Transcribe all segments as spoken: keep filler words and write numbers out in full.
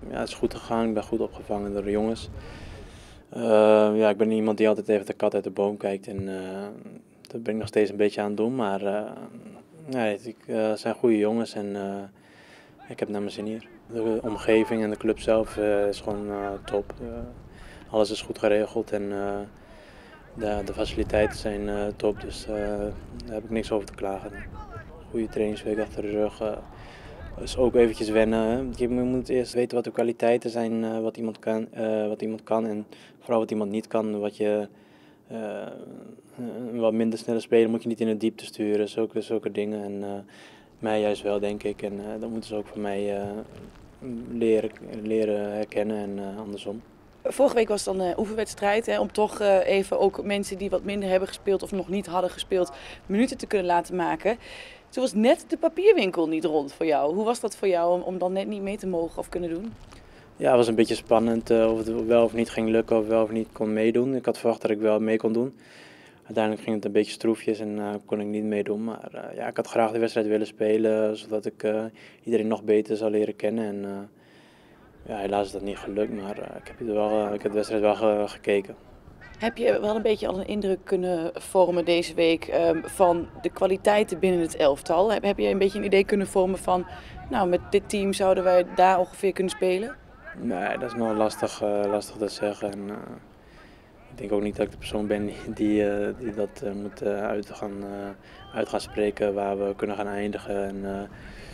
Ja, het is goed gegaan. Ik ben goed opgevangen door de jongens. Uh, ja, ik ben iemand die altijd even de kat uit de boom kijkt. En uh, dat ben ik nog steeds een beetje aan het doen. Maar uh, nee, het uh, zijn goede jongens en uh, ik heb naar mijn zin hier. De omgeving en de club zelf uh, is gewoon uh, top. Uh, alles is goed geregeld en uh, de, de faciliteiten zijn uh, top. Dus uh, daar heb ik niks over te klagen. Goede trainingsweek achter de rug. Uh, Dus ook eventjes wennen. Je moet eerst weten wat de kwaliteiten zijn, uh, wat, iemand kan, uh, wat iemand kan en vooral wat iemand niet kan. Wat je, uh, een wat minder snelle speler moet je niet in de diepte sturen, zulke, zulke dingen. En uh, mij juist wel, denk ik. En uh, dat moeten ze ook van mij uh, leren, leren herkennen en uh, andersom. Vorige week was het dan een oefenwedstrijd, hè, om toch uh, even ook mensen die wat minder hebben gespeeld of nog niet hadden gespeeld, minuten te kunnen laten maken. Toen was net de papierwinkel niet rond voor jou. Hoe was dat voor jou om, om dan net niet mee te mogen of kunnen doen? Ja, het was een beetje spannend uh, of het wel of niet ging lukken of wel of niet kon meedoen. Ik had verwacht dat ik wel mee kon doen. Uiteindelijk ging het een beetje stroefjes en uh, kon ik niet meedoen. Maar uh, ja, ik had graag de wedstrijd willen spelen, zodat ik uh, iedereen nog beter zou leren kennen. En, uh, ja, helaas is dat niet gelukt, maar uh, ik, heb wel, uh, ik heb de wedstrijd wel ge gekeken. Heb je wel een beetje al een indruk kunnen vormen deze week um, van de kwaliteiten binnen het elftal? Heb, heb je een beetje een idee kunnen vormen van, nou, met dit team zouden wij daar ongeveer kunnen spelen? Nee, dat is nog lastig, uh, lastig te zeggen. En, uh, ik denk ook niet dat ik de persoon ben die, die, uh, die dat uh, moet uh, uit, gaan, uh, uit gaan spreken waar we kunnen gaan eindigen. En, uh,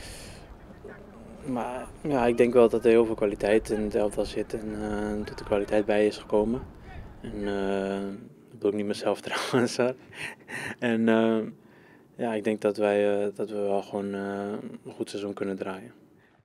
maar ja, ik denk wel dat er heel veel kwaliteit in het elftal zit en uh, dat de kwaliteit bij is gekomen. En uh, dat doe ik niet mezelf trouwens. En uh, ja, ik denk dat wij uh, dat we wel gewoon uh, een goed seizoen kunnen draaien.